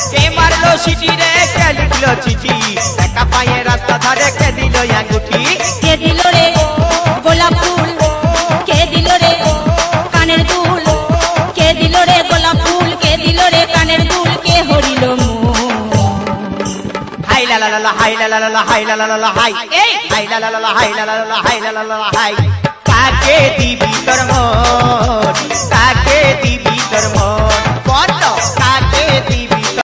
কে মারলো সিটি রে কে লিখলো চিঠি একা পায়ে রাস্তা ধারে কে দিল আঙ্গুঠি কে দিল রে গোলাপ ফুল কে দিল রে কানের দুল কে দিল রে গোলাপ ফুল কে দিল রে কানের দুল কে হরিল হাই লা লা লা হাই লা লা লা হাই লা লা লা হাই এই হাই লা লা লা হাই লা লা লা হাই লা লা লা হাই কাকে দিবি তোর মন